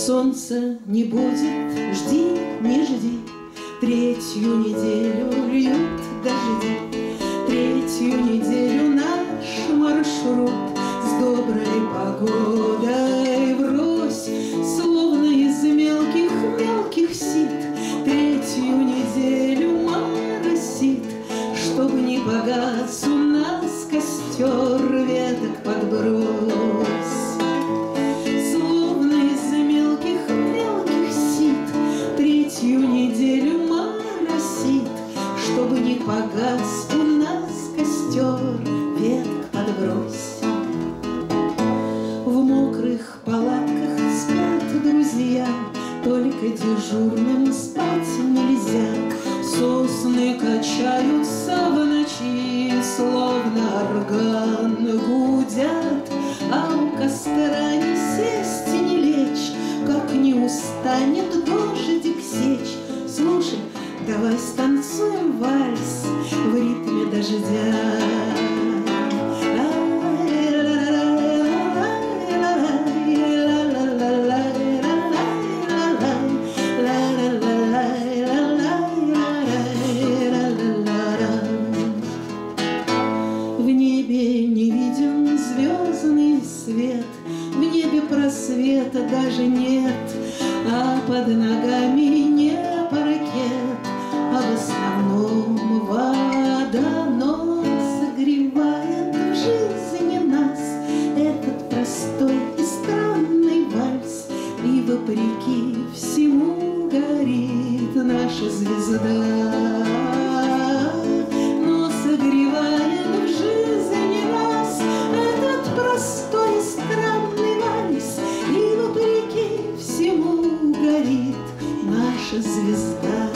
Солнца не будет, жди, не жди. Третью неделю льют дожди. Третью неделю наш маршрут с доброй погодой врозь, словно из мелких сит. Третью неделю моросит, чтоб не погас у нас костер, веток подбрось. Словно из мелких сит третью неделю моросит, чтоб не погас у нас костер, веток подбрось. В мокрых палатках спят друзья, только дежурным спать нельзя. Сосны качаются в ночи, словно орган гудят, а у костра не сесть и не лечь, как не устанет дождик сечь. Слушай, давай станцуем вальс в ритме дождя. В небе не виден звездный свет, в небе просвета даже нет, а под ногами не паркет, а в основном вода. Но согревает в жизни нас этот простой и странный вальс, и вопреки всему горит наша звезда. Но согревает в жизни нас этот простой и странный вальс, и вопреки всему горит наша звезда.